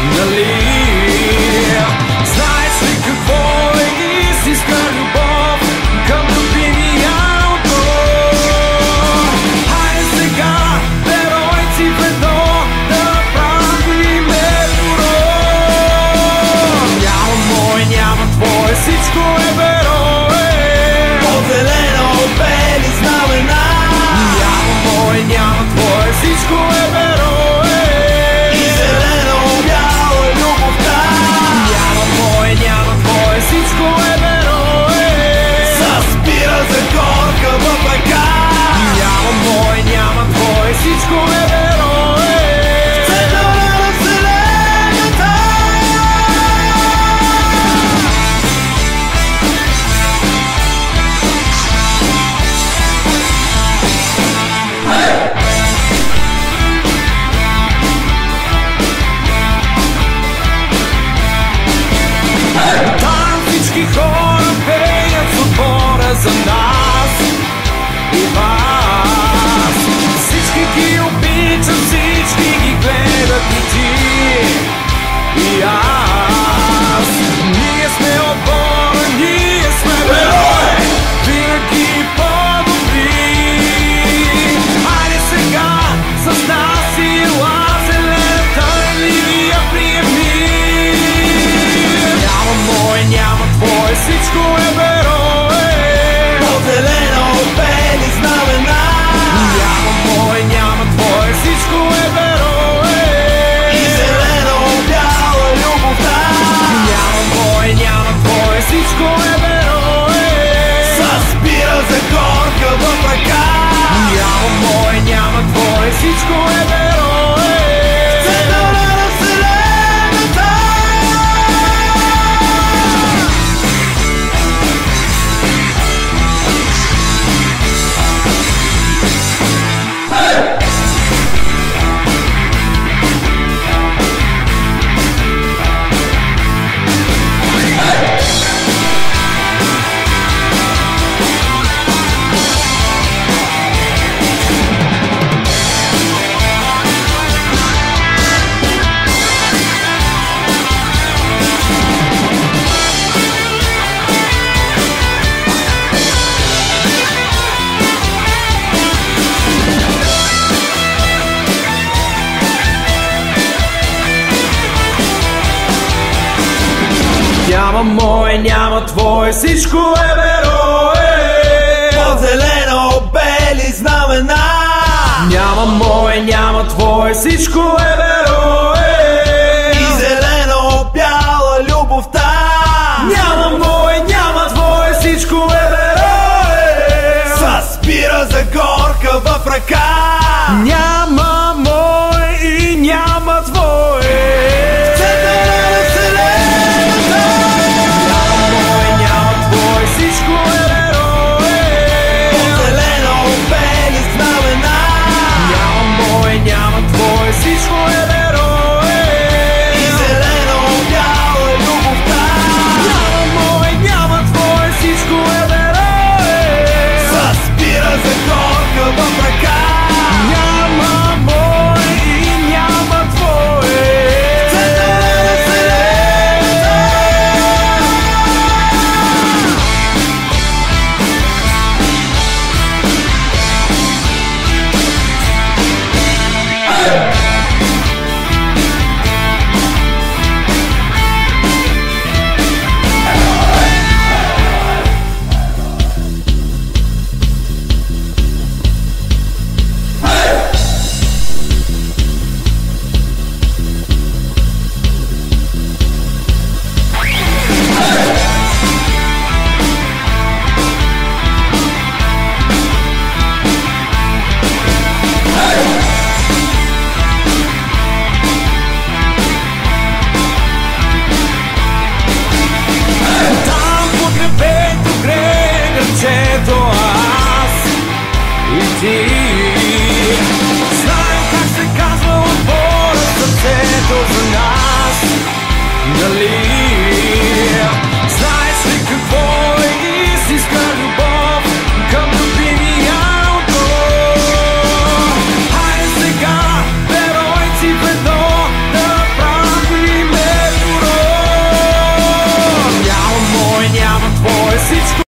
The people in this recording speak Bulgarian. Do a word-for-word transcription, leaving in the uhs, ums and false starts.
нали? Знаеш ли какво е истинска любов към любимия отбор? Хайде сега, геройци в едно, да правим добро. Няма мой, няма твой, всичко е герое. Под зелено, бели знамена. Няма мой, няма твой, всичко е герое. И зелено, бяло е любовта. Няма мой, няма твой, всичко е герое. Съспира за горка в ръка. Няма мой, няма твой, всичко е герое. Центъра на вселената. Там всички хора пеят с отбора за нас и вас. Всички ги обичат, всички ги гледат и ти и аз. Ние сме отбора, ние сме герой, винаги по-добри. Хайде сега с нас и лазената линия приеми. Няма мой, няма твой, всичко е герое. Под зелено, бели знамена. Няма мой, няма твой, всичко е герое. И зелено, бяло е любовта. Няма мой, няма твой, всичко е герое. Съспира за горка в ръка. Няма мой, няма твой, всичко е герое. Центъра на вселената. Няма мой, няма твой, всичко е герое. Под зелено, бели знамена. Няма мой, няма твой, всичко е герое. И зелено, бяла любовта. Няма мой, няма твой, всичко е герое. Съспира за горка в ръка. Няма мой и няма твой. Центъра на вселената. Няма мой, няма твой, всичко е герое. Под зелено, бели знамена. Няма мой, няма твой, всичко е герое. И зелено, бяла е любовта. Няма мой, няма твой, всичко е герое. Съспира за горка в ръка. Няма мой и няма твой. Центъра на вселената. Там под небето грее гърчето аз и ти. Знаем как се казва отбора, сърцето за нас, нали?